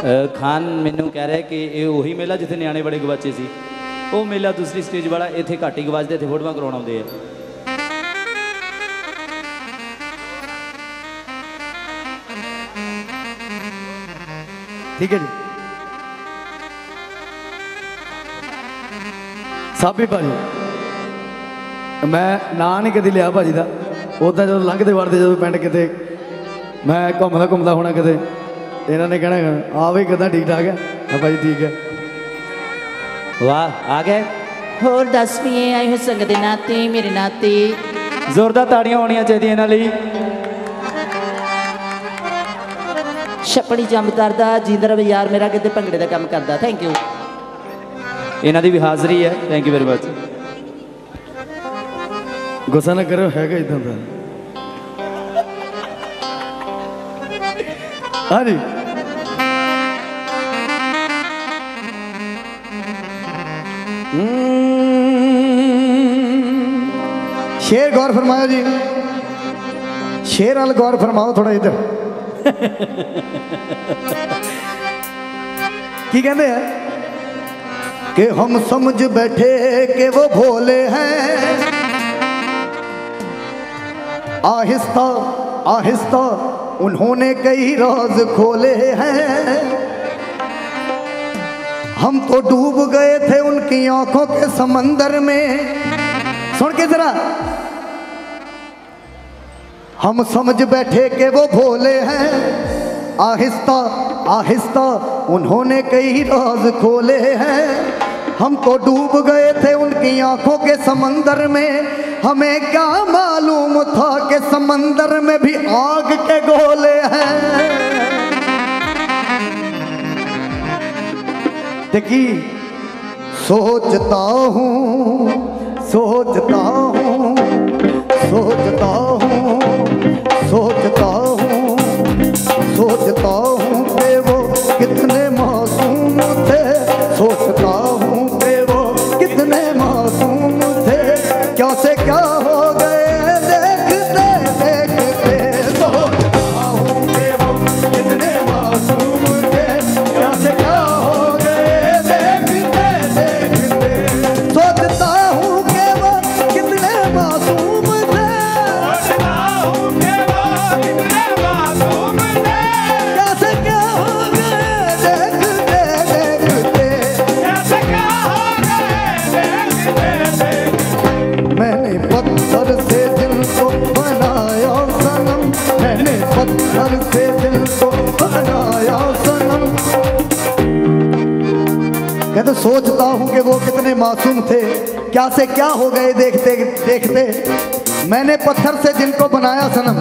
खान मैनू कह रहा है कि ये उही मेला जिथे न्याणे बड़े गवाचे सी, वो मेला दूसरी स्टेज वाला, इत्थे घट ही गवाचते, इत्थे फोटोआं करवाउण आउंदे आ। ठीक है जी। साबी भाजी मैं ना नहीं कभी लिया भाजी का, उदा जो लंघते वड़ते जो पिंड किते मैं घूमदा घूमदा होना किते, इन्होंने कहना आ भी किदा ठीक ठाक है, भाई ठीक है। वाह आ गए। होर दस भी आए हो संग दे नाते मेरे नाते जोरदार ताड़ियां होनियां चाहिए इन्हां लई। छपड़ी जंप करदा जिंदर यार मेरा किते भंगड़े का काम करदा। Thank you. इन्हां दी भी हाज़री है। Thank you very much. गुस्सा ना करो, है इदा का। हाँ जी शेर गौर फरमाओ जी, शेर वाल गौर फरमाओ थोड़ा इधर। की कहते हैं कि हम समझ बैठे कि वो भोले हैं, आहिस्ता आहिस्ता उन्होंने कई राज खोले हैं। हम तो डूब गए थे उनकी आंखों के समंदर में। सुन के जरा, हम समझ बैठे कि वो भोले हैं, आहिस्ता आहिस्ता उन्होंने कई राज खोले हैं। हम तो डूब गए थे उनकी आंखों के समंदर में, हमें क्या मालूम था कि समंदर में भी आग के गोले हैं। देखी सोचता हूँ सोचता हूँ सोचता हूँ सोचता हूँ सोचता हूँ कि वो कितने मासूम थे, सोचता हूँ कि वो कितने मासूम थे। क्या से क्या हो गए देखते देखते, सोचता हूँ कि वो कितने मासूम थे। क्या से क्या हो गए देखते देखते, सोचता हूँ कि वो कितने मासूम थे। सोचता हूँ कि वो कितने मासूम थे। क्या से क्या हो गए देखते देखते, क्या से क्या हो गए देखते देखते। मैंने पत्थर से दिल को बनाया सनम, मैंने पत्थर से दिल को बनाया सनम। कहते सोचता हूँ कि वो कितने मासूम थे, क्या से क्या हो गए देखते देखते। मैंने पत्थर से दिल को बनाया सनम,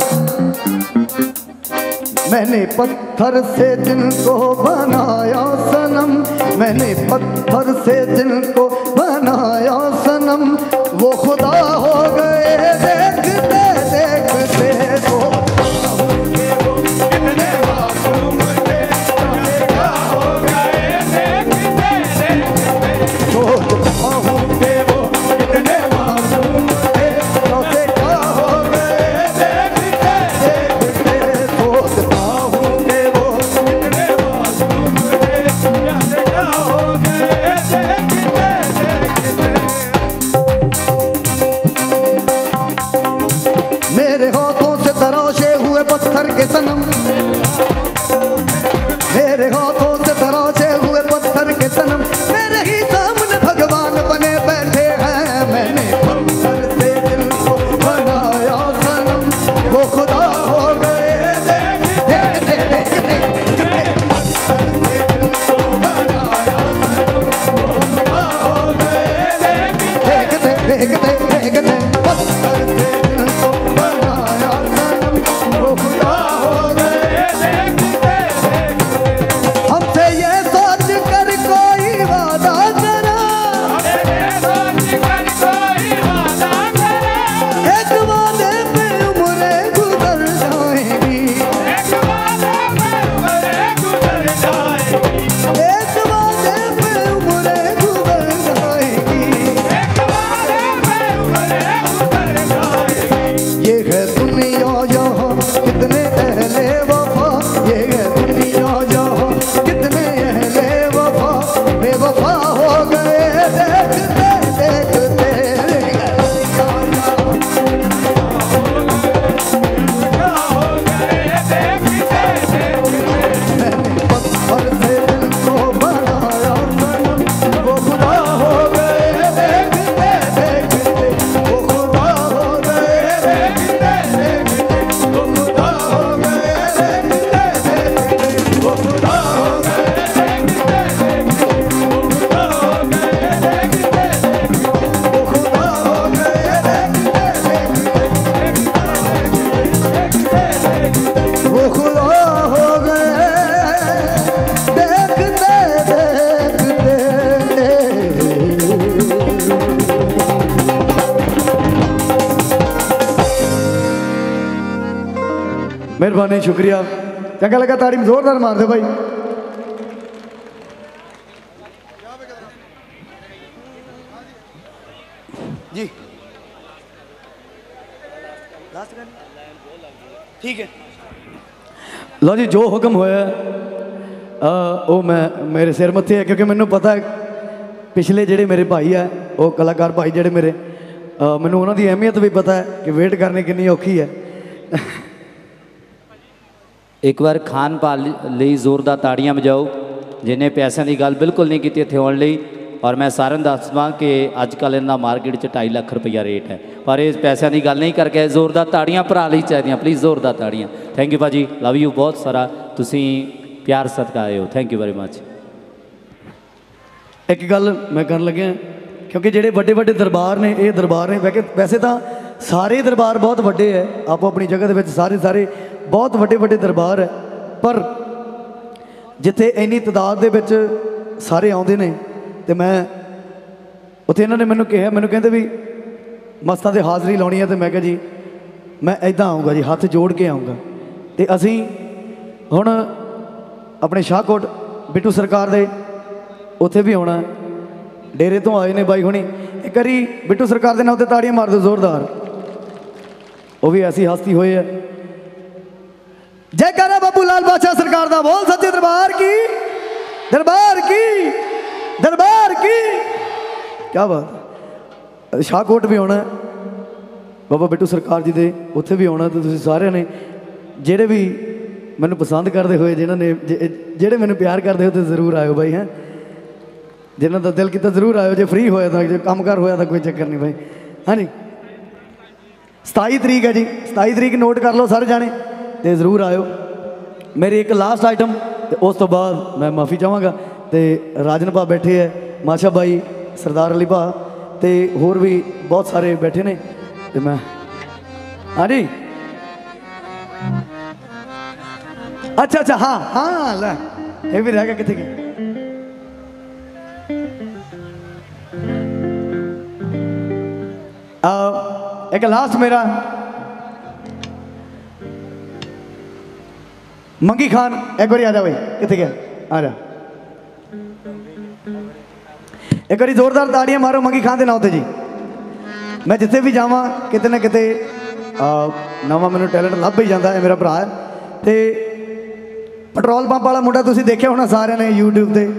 मैंने पत्थर से दिल को बनाया सनम, मैंने पत्थर से दिल को बनाया सनम। वो खुदा हो गए देखते देखते, सोचता हूँ कि वो कितने मासूम थे। क्या हो गए देखते देखते, सोचता हूँ कि वो कितने मासूम थे। क्या हो गए देखते देखते, सोचता हूँ कि वो कितने मासूम थे। क्या हो गए देखते देखते। ਮਿਹਰਬਾਨੀ ਸ਼ੁਕਰੀਆ ਚੰਗਾ ਲੱਗਾ ਤਾੜੀ ਜ਼ੋਰਦਾਰ ਮਾਰ ਦਿਓ ਭਾਈ जी ठीक है लो जी जो हुक्म होया वो मैं मेरे सिर मत्थे है क्योंकि मैनू पता है पिछले जेडे मेरे भाई है वो कलाकार भाई जेडे मेरे मैनू उन्हों की अहमियत भी पता है कि वेट करनी कितनी औखी है एक बार खान पाल ਲਈ ਜ਼ੋਰਦਾਰ ਤਾੜੀਆਂ ਵਜਾਓ जिन्हें पैसों की गल बिल्कुल नहीं की इत्थे आउण लई और मैं सारे दस देवां कि अजकल इन्हां मार्केट 2.5 लाख रुपया रेट है पर इस पैसों की गल नहीं करके जोरदार ताड़ियां भरा ਲਈ चाहिए प्लीज़ जोरदार ताड़ियां थैंक यू भाजी लव यू बहुत सारा तुसीं प्यार सदका आए हो थैंक यू वेरी मच एक गल मैं कर लग्या क्योंकि जेडे वड्डे वड्डे दरबार ने ये दरबार ने वैसे तो सारे दरबार बहुत वड्डे है आपो अपनी जगह के सारे सारे बहुत वड्डे वड्डे दरबार है पर जिथे इन्नी तादाद के सारे आउंदे ने तो मैं उत्थे इन्होंने मैनू कहा मैनू कहते भी मस्तां ते हाज़री लाउणी है तो मैं कहा जी मैं इदां आऊँगा जी हथ जोड़ के आऊँगा तो असी हुण अपने शाहकोट बिट्टू सरकार दे उत्थे भी आउणा डेरे तो आए ने बाई हुणी एक बारी बिट्टू सरकार के नाम से ताड़ियां मार दो जोरदार वो भी ऐसी हस्ती हुई है जयकारा बाबू लाल बादशाह सरकार दा बोल सच्चे दरबार की दरबार की दरबार की क्या बात शाहकोट भी आना बाबा बिट्टू सरकार जी दे उत्थे भी आना तो तुसीं सारे ने जेड़े भी मैनू पसंद करते हुए जिन्होंने जेड़े मैनू प्यार करते हो तो जरूर आयो भाई हैं जिन्हों का दिल किया जरूर आयो जो फ्री होया था जो काम कार होया था कोई चक्कर नहीं भाई हाँ जी 27 तरीक है जी 27 तरीक नोट कर लो सारे जाने तो जरूर आयो मेरी एक लास्ट आइटम उस तो बाद मैं माफ़ी चाहांगा तो राजन भा बैठे है माशा भाई सरदार अली भा तो होर भी बहुत सारे बैठे ने तो मैं हाँ जी अच्छा अच्छा हाँ हाँ लै ये भी रह गया कितने गए एक लास्ट मेरा मंगी खान एक बार आ जा भाई कितने गया आ जा एक बार जोरदार ताड़ियां मारो मंगी खान के नाम से जी मैं जिथे भी जावा किते ना किते नवा मैनू टैलेंट लभ ही जाता है मेरा भरा है तो पेट्रोल पंप वाला मुंडा तुसीं देखिया होना सारे ने यूट्यूब से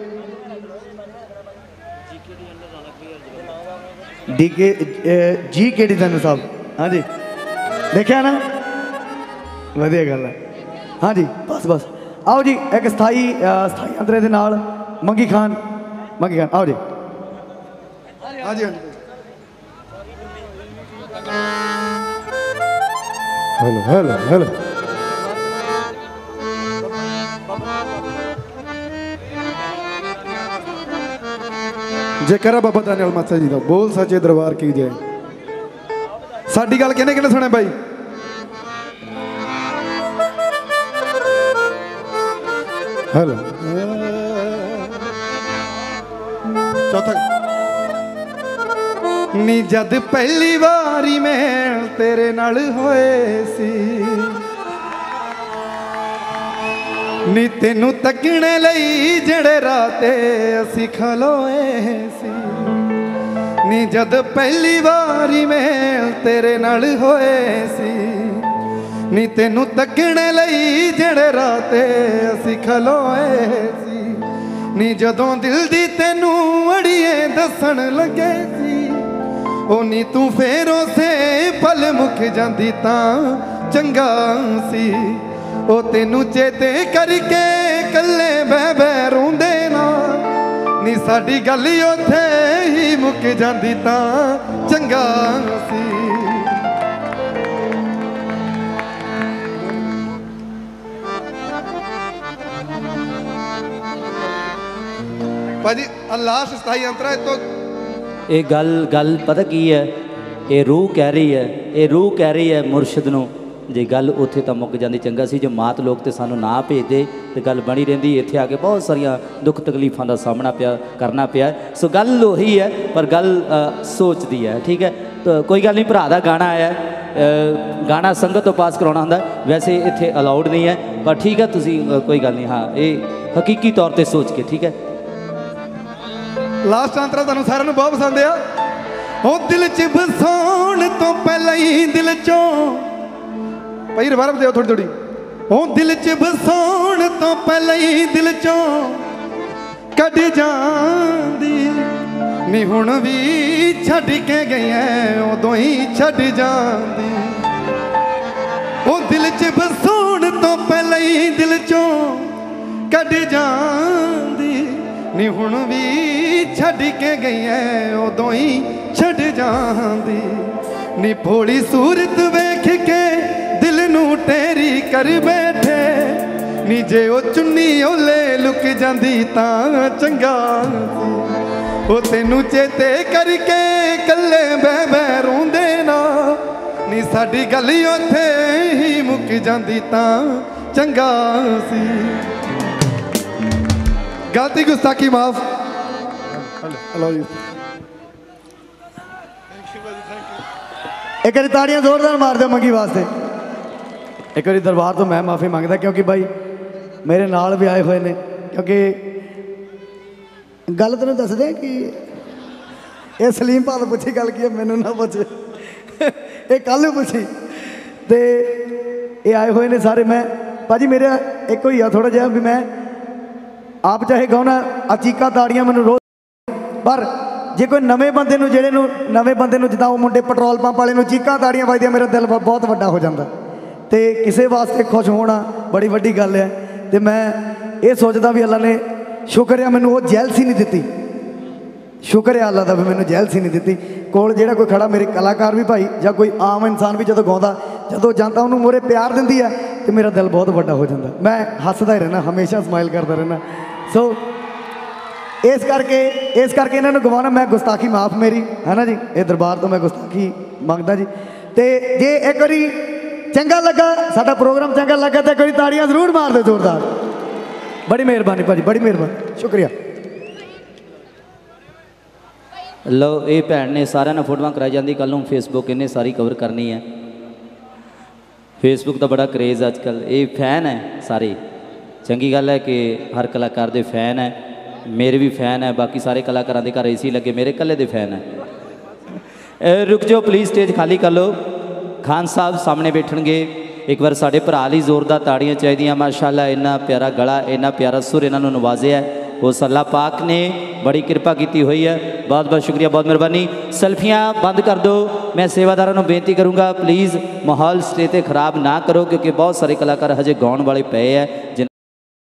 DK जी के डिजाइनर साहब हाँ जी देखिया ना वधिया गल है हाँ जी बस बस आओ जी एक स्थाई अंतरे दे नाल मंगी खान आओ जी हाँ जी हेलो हेलो हेलो जयकारा बाबा दानियाल माता जी का बोल सच्चे दरबार की जय साडी गल किहने किहने सुने भाई हेलो चौथा नी जद पहली बारी मैं तेरे नाल होए सी नी तेनू तकने लई जड़े राते असी खलोए सी नी जद पहली बारी मैं तेरे नाल होए सी नी तेनू तकने लई जड़े राते असी खलोए सी नी जदों दिल दी तेनू अड़िए दसन लगे सी ओ नी तू फेर उसे पल मुक जांदी तां चंगा सी ओ तेनू चेते करके कल्ले बह बह रोंदे ना नी साडी गल उत्थे ही मुक जांदी तां चंगा सी भाजी लास्ट स्थाई अंतरा तो ये गल गल पता की है ये रूह कह रही है ये रूह कह रही है मुर्शद नूं जे गल उत्थे तो मुक जाती चंगा सी जो मात लोग तो सानू ना भेजते तो गल बनी रही इत्थे आके बहुत सारिया दुख तकलीफों का सामना करना पिया सो गल उही है पर गल सोच दी है ठीक है ਤਾਂ ਕੋਈ ਗੱਲ ਨਹੀਂ, ਭਰਾ ਦਾ ਗਾਣਾ ਆਇਆ ਗਾਣਾ ਸੰਗਤ ਤੋਂ ਪਾਸ ਕਰਾਉਣਾ ਹੁੰਦਾ, ਵੈਸੇ ਇੱਥੇ ਅਲਾਉਡ ਨਹੀਂ ਹੈ, ਪਰ ਠੀਕ ਹੈ ਤੁਸੀਂ ਕੋਈ ਗੱਲ ਨਹੀਂ, ਹਾਂ ਇਹ ਹਕੀਕੀ ਤੌਰ ਤੇ ਸੋਚ ਕੇ, ਠੀਕ ਹੈ। ਲਾਸਟ ਅੰਤਰਾ ਤੁਹਾਨੂੰ ਸਾਰਿਆਂ ਨੂੰ ਬਹੁਤ ਪਸੰਦ ਆ। ਉਹ ਦਿਲ 'ਚ ਵਸਾਉਣ ਤੋਂ ਪਹਿਲਾਂ ਹੀ ਦਿਲ 'ਚੋਂ ਭਾਈ ਰਿਵਰਬ ਦਿਓ ਥੋੜੀ ਥੋੜੀ। ਉਹ ਦਿਲ 'ਚ ਵਸਾਉਣ ਤੋਂ ਪਹਿਲਾਂ ਹੀ ਦਿਲ 'ਚੋਂ ਕੱਢ ਜਾਂਦੀ ਨੀ, ਹੁਣ ਵੀ ਛੱਡ ਕੇ ਗਈ ਐ ਉਦੋਂ ਹੀ ਛੱਡ ਜਾਂਦੀ। ਉਹ ਦਿਲ 'ਚ ਵਸਾਉਣ ਤੋਂ ਪਹਿਲਾਂ ਹੀ ਦਿਲ 'ਚੋਂ ਕੱਢ ਜਾਂਦੀ ਨੀ, ਹੁਣ ਵੀ ਛੱਡ ਕੇ ਗਈ ਐ ਉਦੋਂ ਹੀ ਛੱਡ ਜਾਂਦੀ ਨੀ। ਭੋਲੀ ਸੂਰਤ ਵੇਖ ਕੇ ਦਿਲ ਨੂੰ ਟੇਰੀ ਕਰ ਬੈਠੇ ਨੀ, ਜੇ ਉਹ ਚੁੰਨੀ ਓਲੇ ਲੁਕ ਜਾਂਦੀ ਤਾਂ ਚੰਗਾ ਸੀ। ਉਹ ਤੈਨੂੰ ਚੇਤੇ ਕਰਕੇ ਕੱਲੇ ਬਹਿ ਬਹਿ ਰੋਂਦੇ ਨਾ ਨੀ, ਸਾਡੀ ਗੱਲ ਉੱਥੇ ਹੀ ਮੁੱਕ ਜਾਂਦੀ ਤਾਂ ਚੰਗਾ ਸੀ। ਗਲਤੀ ਗੁਸਤਾਖੀ ਮਾਫ। ਹਲੋ ਜੀ, एक बार ताड़ियां जोरदार मार दो मंगी वास्ते। एक बार दरबार तो मैं माफ़ी मंगता, क्योंकि भाई मेरे नाल भी आए हुए ने, क्योंकि गल तेन दस दें कि ये सलीम भाल पूछी गल की मैनू ना पूछे, ये कल पूछी तो ये आए हुए ने सारे। मैं भाजी मेरा एक ही आ थोड़ा जहा भी मैं आप चाहे गाना अचीका ताड़ियां मैनू रोज, पर जे कोई नवे बंदे नूं जेड़े नवे बंदे नूं जिद्दां वो मुंडे पेट्रोल पंप वाले नूं चीकां ताड़ियां वजदियां, मेरा दिल बहुत वड्डा हो जाता। तो किसी वास्ते खुश होना बड़ी वड्डी गल है। तो मैं ये सोचता भी अल्लाह ने शुक्र है मैनूं वो जेलसी नहीं दी, शुक्र है अल्लाह का भी मैनूं जेलसी नहीं दी। कोल जिहड़ा कोई खड़ा मेरे कलाकार भी भाई या कोई आम इंसान भी जो गाँदा जो जानता उन्होंने मोरे प्यार दिंदी है तो मेरा दिल बहुत वड्डा हो जाता। मैं हसदा ही रहना, हमेशा स्माइल करता रहना। सो इस करके इन्होंने गवाना, मैं गुस्ताखी माफ़ मेरी है ना जी, ये दरबार तो मैं गुस्ताखी मंगता जी। तो जे एक बारी चंगा लगा साडा प्रोग्राम चंगा लगा तो एक बारी ताड़ियां जरूर मार दो जोरदार। बड़ी मेहरबानी भाजी, बड़ी मेहरबानी, शुक्रिया। लो ये भैन ने सारे ने फोटोआं कराई जाती, कल नूं फेसबुक इन्हें सारी कवर करनी है। फेसबुक का बड़ा क्रेज़ अजकल, ये फैन है सारे, चंगी गल है कि हर कलाकार दे फैन है, मेरे भी फैन है, बाकी सारे कलाकारों के घर एसी लगे, मेरे कल्ले दे फैन है। रुक जाओ प्लीज़, स्टेज खाली कर लो। खान साहब सामने बैठणगे, एक बार साढ़े भरा लई जोरदार ताड़ियां चाहिदियां। माशाअल्लाह इन्ना प्यारा गला, इन्ना प्यारा सुर इन्होंने नवाजिया है, उस अल्लाह पाक ने बड़ी कृपा की हुई है। बहुत बहुत शुक्रिया, बहुत मेहरबानी। सेल्फियाँ बंद कर दो, मैं सेवादारों को बेनती करूँगा प्लीज़ माहौल स्टेज पर खराब ना करो, क्योंकि बहुत सारे कलाकार हजे गाउण वाले पे है।